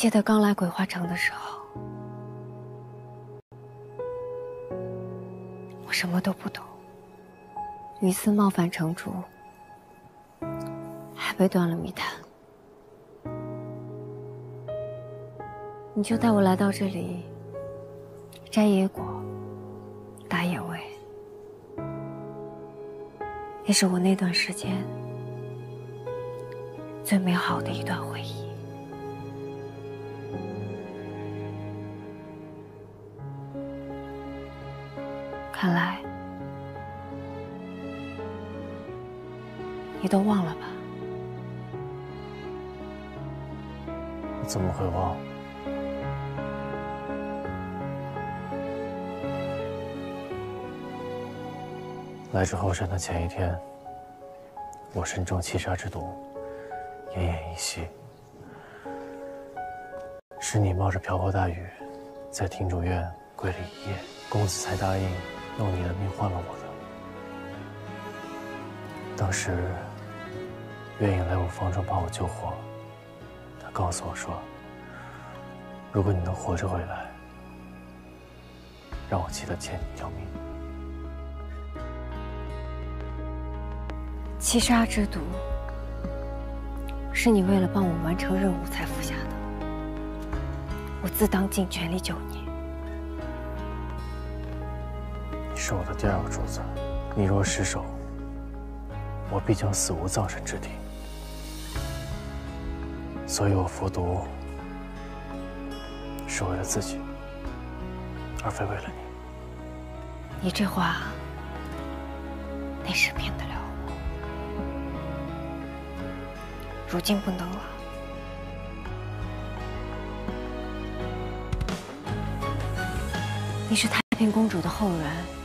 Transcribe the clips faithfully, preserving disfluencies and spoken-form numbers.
记得刚来鬼话城的时候，我什么都不懂，屡次冒犯城主，还被断了密谈。你就带我来到这里，摘野果，打野味，也是我那段时间最美好的一段回忆。 看来，你都忘了吧？ 我怎么会忘？来至后山的前一天，我身中七杀之毒，奄奄一息。是你冒着瓢泼大雨，在庭主院跪了一夜，公子才答应。 用你的命换了我的。当时，月影来我房中把我救活，他告诉我说，如果你能活着回来，让我记得欠你一条命。 七杀之毒，是你为了帮我完成任务才服下的，我自当尽全力救你。 你是我的第二个主子，你若失手，我必将死无葬身之地。所以我服毒，是为了自己，而非为了你。 你这话，那时骗得了我，如今不能了。你是太平公主的后人。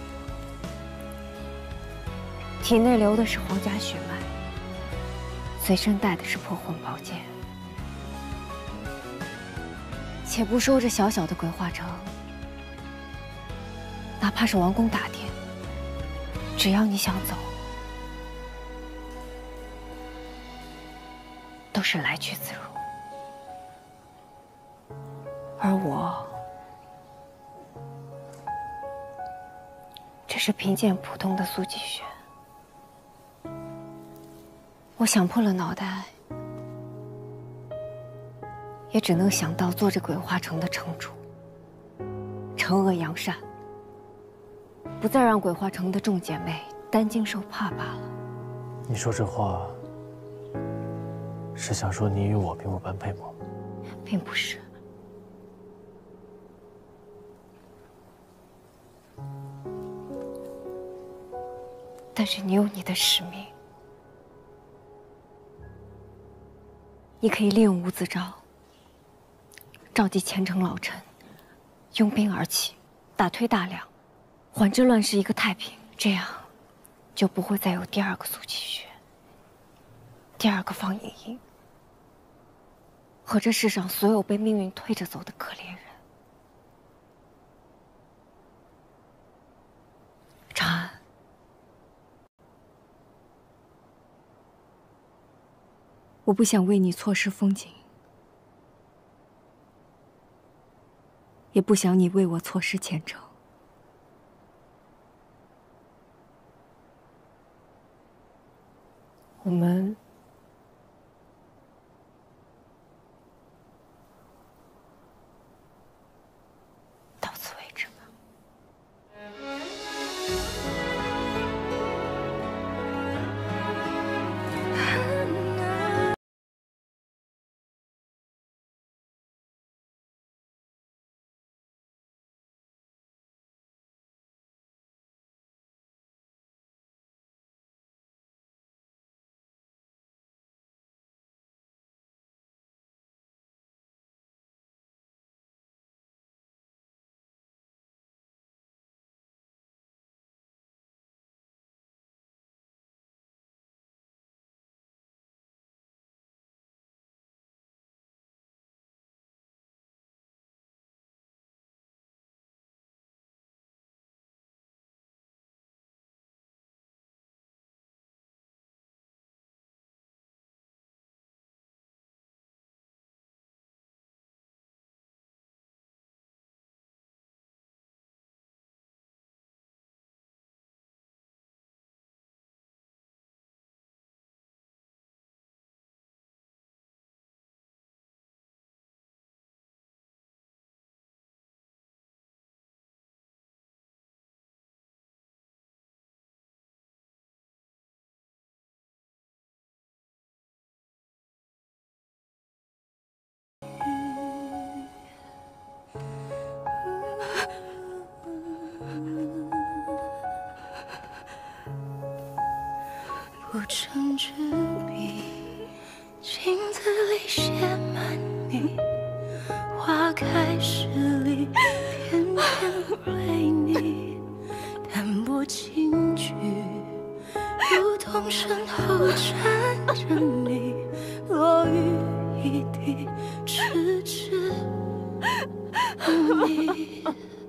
体内流的是皇家血脉，随身带的是破魂宝剑。且不说这小小的鬼话城，哪怕是王宫大殿，只要你想走，都是来去自如。而我，只是贫贱普通的苏季轩。 我想破了脑袋，也只能想到做这鬼话城的城主，惩恶扬善，不再让鬼话城的众姐妹担惊受怕罢了。 你说这话，是想说你与我并不般配吗？ 并不是。但是你有你的使命。 你可以利用吴子昭，召集前城老臣，拥兵而起，打退大梁，还这乱世一个太平。这样，就不会再有第二个苏启轩，第二个方莹莹，和这世上所有被命运推着走的可怜人。长安。 我不想为你错失风景，也不想你为我错失前程。我们成纸笔，镜子里写满你，花开时里片片为你，淡泊轻举，如同身后站着你，落雨一滴，痴痴迷。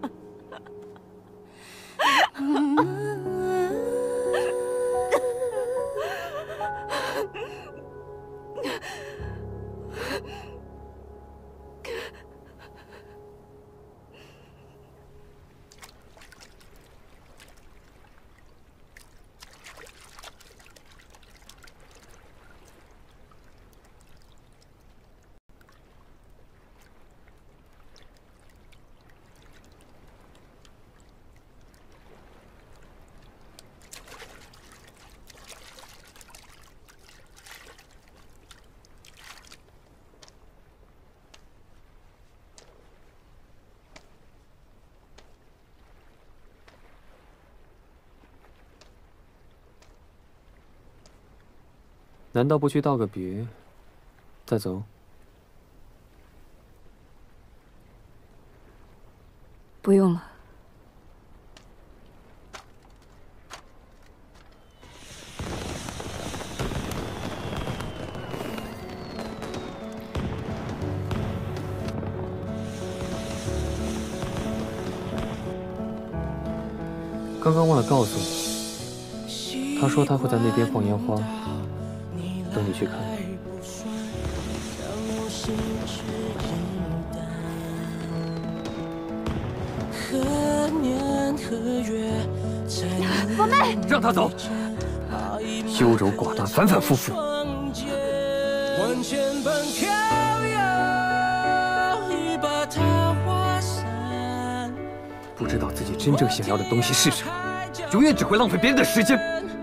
难道不去道个别，再走？ 不用了。 刚刚忘了告诉你，他说他会在那边放烟花。 等你去看。 宝妹， 让他走！优柔寡断，反反复复。不知道自己真正想要的东西是什么，永远只会浪费别人的时间。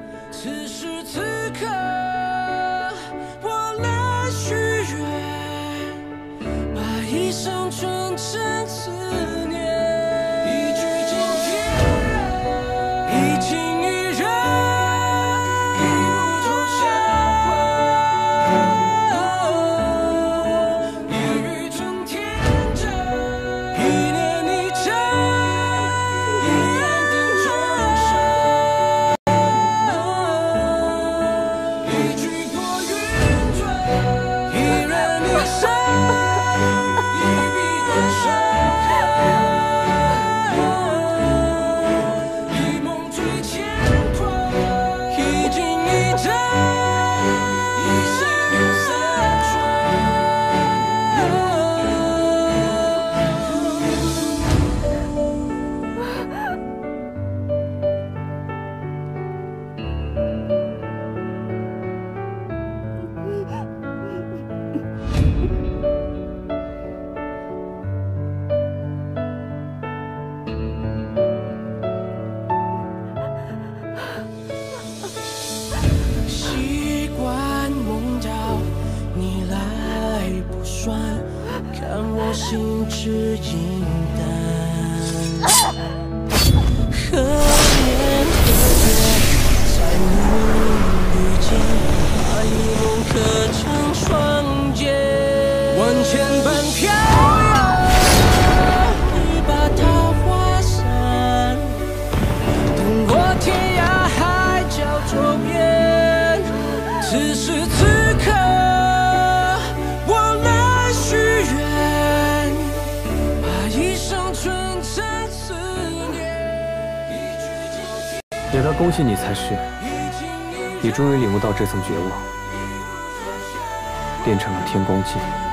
心之影淡，何年何月才能遇见？把一梦刻成双肩，万千般飘摇，一把桃花伞，等我天涯海角周边。此时此刻。 也该恭喜你才是，你终于领悟到这层觉悟，变成了天光镜。